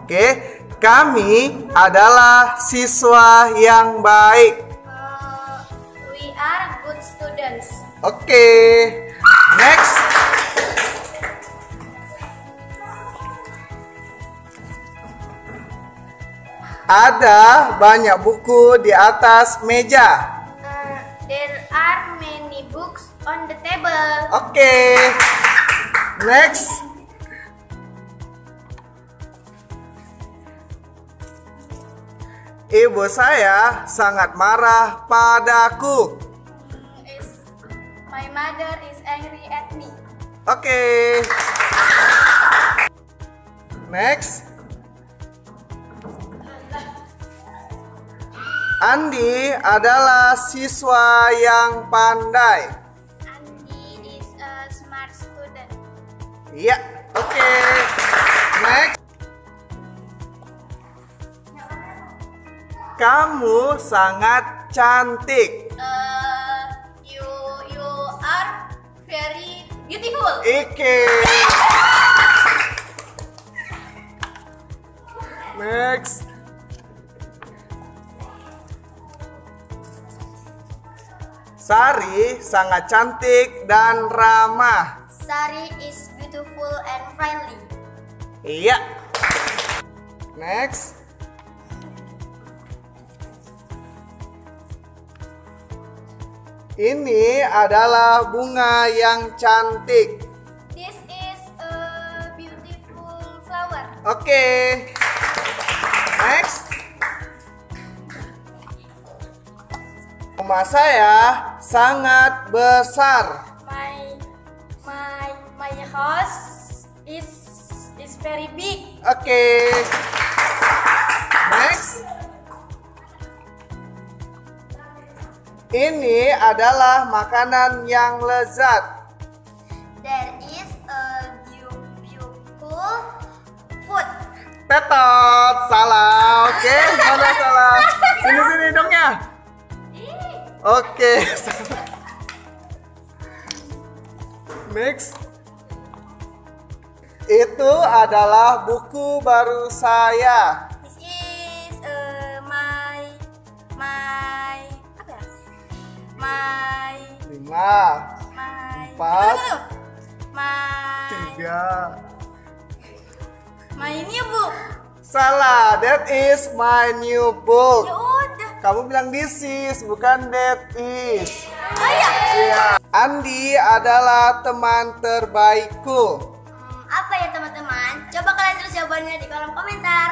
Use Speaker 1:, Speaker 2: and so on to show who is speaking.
Speaker 1: Oke, kami adalah siswa yang baik.
Speaker 2: We are good students.
Speaker 1: Oke, next. Ada banyak buku di atas meja.
Speaker 2: There are many books on the table.
Speaker 1: Oke, next. Ibu saya sangat marah padaku.
Speaker 2: My mother is angry at me.
Speaker 1: Oke. Next. Andi adalah siswa yang pandai.
Speaker 2: Andi is a smart student.
Speaker 1: Iya, oke. Next. Kamu sangat cantik.
Speaker 2: You are very beautiful.
Speaker 1: Oke. Next. Sari sangat cantik dan ramah.
Speaker 2: Sari is beautiful and friendly.
Speaker 1: Iya. Next. Ini adalah bunga yang cantik.
Speaker 2: This is a beautiful flower.
Speaker 1: Oke. Next. Rumah saya sangat besar.
Speaker 2: My house is very big.
Speaker 1: Oke. Next. Ini adalah makanan yang lezat.
Speaker 2: There is a beautiful food.
Speaker 1: Tetot, salah. Oke, mana salah? Sini dongnya. Oke. Next. Itu adalah buku baru saya.
Speaker 2: This is my apa ya? My
Speaker 1: 5, 4,
Speaker 2: my new book.
Speaker 1: Salah, that is my new book.
Speaker 2: Ya udah.
Speaker 1: Kamu bilang this is, bukan that is.
Speaker 2: Oh iya.
Speaker 1: Iya. Andi adalah teman terbaikku.
Speaker 2: Apa ya teman-teman? Coba kalian tulis jawabannya di kolom komentar.